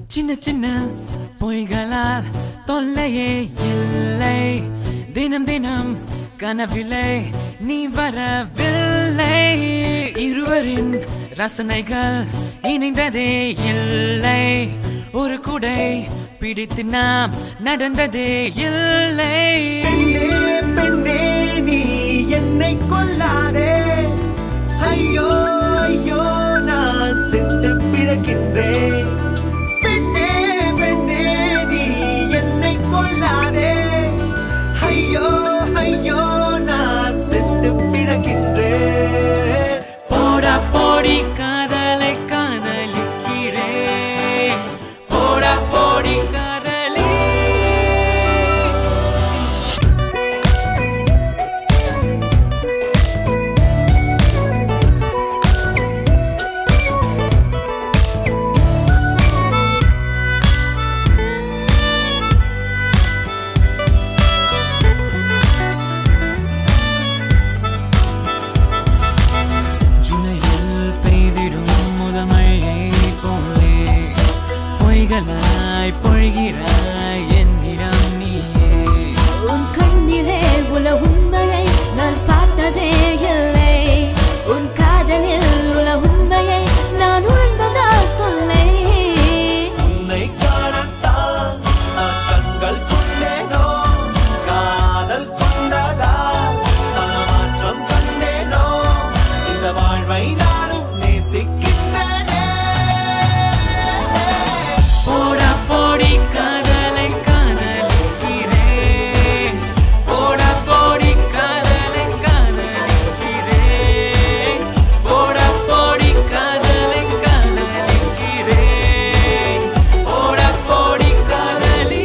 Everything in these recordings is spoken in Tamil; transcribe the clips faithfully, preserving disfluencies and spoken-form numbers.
சின்ன சின்ன பொய்களால் தொல்லையே இல்லை. தினம் தினம் கனவிலே நீ வரவில்லை. இருவரின் ரசனைகள் இணைந்ததே இல்லை. ஒரு குடை பிடித்து நாம் நடந்ததே இல்லை. பெண்ணே நீ என்னை கொல்லாதே. ஐயோ ஐயோ நான் செத்து பிறக்கின்றேன். பெண்ணே பெண்ணே நீ என்னை கொல்லாதே. ஐயோ ஐயோ நான் செத்து பிறக்கின்றேன். போடா போடி காதலை காதலிக்கிறேன். போடா போடி காதலி. ஜூலையில் பெய்திடும் முதல் மழையை போலே பொய்களாய் பொழிகிறாய் என்னிடம் நீயே. உன் கண்ணிலே உல உண்மையை நான் பார்த்ததே இல்லை. உன் காதலில் உல உண்மையை நான் உணர்ந்ததால் தொல்லை. உன்னை காணத்தான் நான் கண்கள் கொண்டேனோ. காதல் கொண்டதா மனமாற்றம் கண்டேனோ. இந்த வாழ்வை நானும் நேசிக்கின்றேனே. போடா போடி காதலை காதலிக்கிறேன். போடா போடி காதலை காதலிக்கிறேன். போடா போடி காதலை காதலிக்கிறேன். போடா போடி காதலி.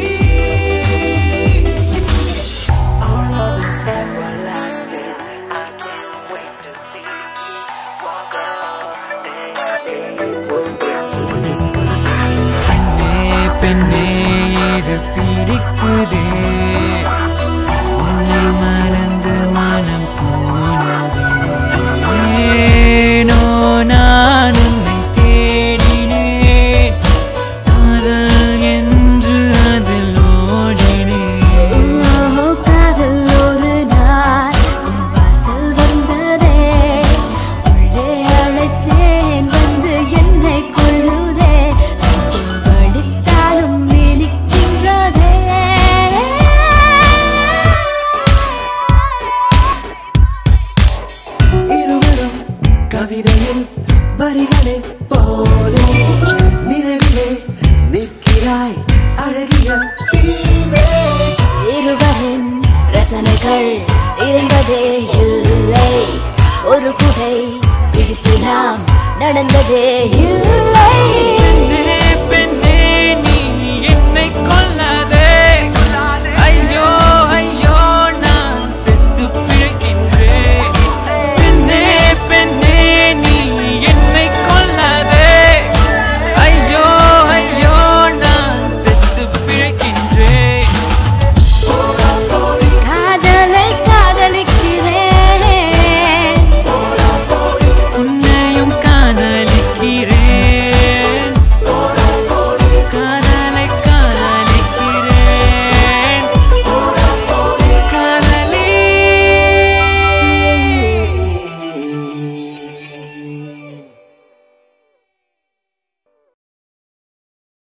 Our love is everlasting. I can't wait to see you walk up next day. Will bring to me. பெண்ணே பெண்ணே இது பிடிக்குதே. உன்னை மறந்து மனம் போனதே. ஏனோ நான் உன்னை தேடினேன். காதல் என்று அதில் ஓடினேன். ஓ காதல் ஒரு நாள் உன் வாசல் வந்ததே. உள்ளே அழைத்தேன் வந்து என்னை கொள்ளுதே. நெஞ்சில் வலித்தாலும் இனிக்கின்றதே. இருவரும் கவிதையில் வரிகளே போலே நினைவிலே நிற்கிறாய் அழகிய தீவே. இருவரின் ரசனைகள் இணைந்ததே இல்லை. ஒரு குடை பிடித்து நாம் நடந்ததே இல்லை.